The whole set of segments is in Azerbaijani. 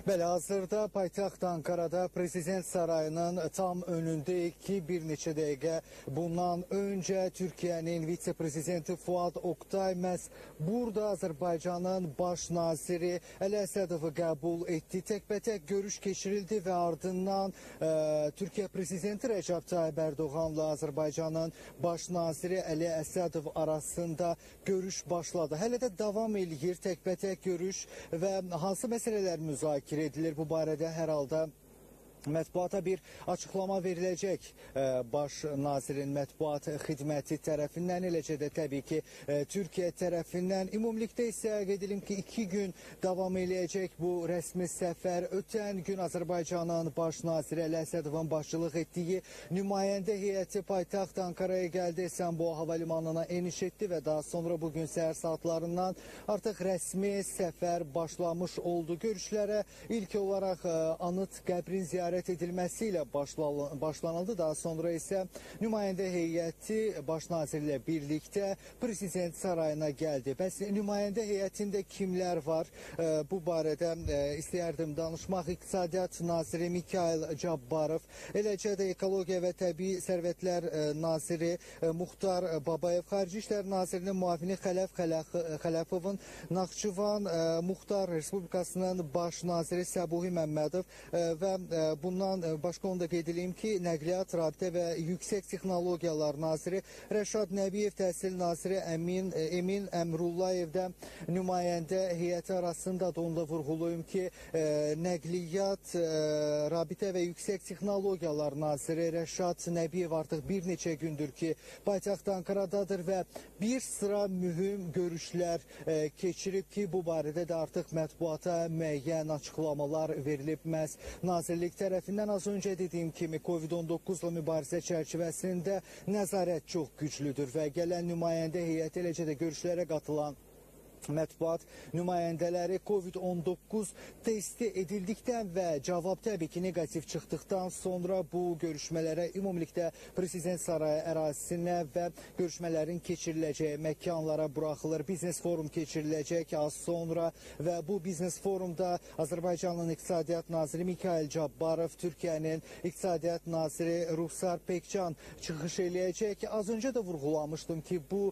Bəli, hazırda paytaxt Ankara'da Prezident Sarayının tam önündeyik ki, bir neçə dəqiqə bundan öncə Türkiyənin vitse-prezidenti Fuad Oktay məhz burada Azərbaycanın baş naziri Əli Əsədovu qəbul etdi. Təkbətək görüş keçirildi və ardından Türkiyə prezidenti Rəcəb Tayyib Ərdoğanla Azərbaycanın baş naziri Əli Əsədov arasında görüş başladı. Hələ də davam eləyir təkbətək görüş və hansı məsələlər müzakirə edilir. Bu barədə hər halda mətbuata bir açıqlama veriləcək baş nazirin mətbuat xidməti tərəfindən, eləcə də təbii ki Türkiyə tərəfindən. Ümumilikdə isə qeyd edim ki 2 gün davam eləyəcək bu rəsmi səfər. Ötən gün Azərbaycanın baş naziri Əli Əsədovun başçılıq etdiyi nümayəndə heyəti paytaxt Ankara'ya gəldi. Esenboğa hava limanına eniş etdi və daha sonra bugün səhər saatlarından artıq rəsmi səfər başlamış oldu. Görüşlərə ilk olaraq anıt qəbrin ziyarət edilməsi ilə başlanıldı. Daha sonra isə nümayəndə heyəti baş naziri ilə birlikdə Prezident Sarayına gəldi. Bəs nümayəndə heyətində kimlər var? Bu barədə istəyərdim danışmaq. İqtisadiyyat naziri Mikayıl Cabbarov, eləcə də Ekologiya və Təbii Sərvətlər naziri Muxtar Babayev, Xarici İşlər Nazirinin müavini Xələf Xələfovun, Naxçıvan Muxtar Respublikasının baş naziri Səbuhi Məmmədov və bundan başqa onu da qeyd edeyim ki, Nəqliyyat, Rabitə və Yüksək Texnologiyalar naziri Rəşad Nəbiyev, Təhsil naziri Emin Əmrullayev də nümayəndə heyəti arasında da onu da vurğulayım ki, Nəqliyyat, Rabitə və Yüksək Texnologiyalar naziri Rəşad Nəbiyev artıq bir neçə gündür ki, paytaxt Ankara'dadır və bir sıra mühüm görüşlər keçirib ki, bu barədə də artıq mətbuata müəyyən açıqlamalar verilib. Məhz nazirlik tərəfindən az öncə dediyim kimi Covid-19 ilə mübarizə çərçivəsində nəzarət çox güclüdür və gələn nümayəndə heyəti, eləcə də görüşlərə qatılan mətbuat nümayəndələri Covid-19 testi edildikdən və cavab təbii ki negativ çıxdıqdan sonra bu görüşmələrə ümumilikdə Prezident Sarayı ərazisinə və görüşmələrin keçiriləcəyi məkanlara buraxılır. Biznes forum keçiriləcək az sonra və bu biznes forumda Azərbaycanın İqtisadiyyat naziri Mikayıl Cabbarov, Türkiyənin İqtisadiyyat naziri Ruxsar Pəkcan çıxış eləyəcək. Az öncə də vurğulamışdım ki, bu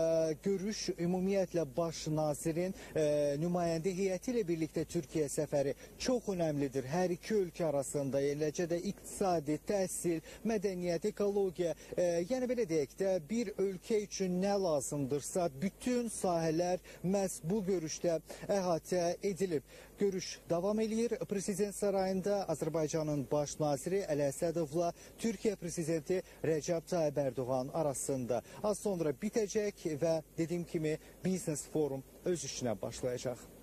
görüş ümumiyyətlə baş nazirin nümayəndə heyəti ilə birlikdə Türkiyə səfəri çox önəmlidir. Hər iki ölkə arasında, eləcə də iqtisadi, təhsil, mədəniyyət, ekologiya, yəni belə deyək də bir ölkə üçün nə lazımdırsa bütün sahələr məhz bu görüşdə əhatə edilib. Görüş davam eləyir. Prezident Sarayında Azərbaycanın baş naziri Əli Əsədovla Türkiyə prezidenti Rəcəb Tayyib Ərdoğan arasında az sonra bitəcək və dediyim kimi biznes forum öz işinə başlayacaq.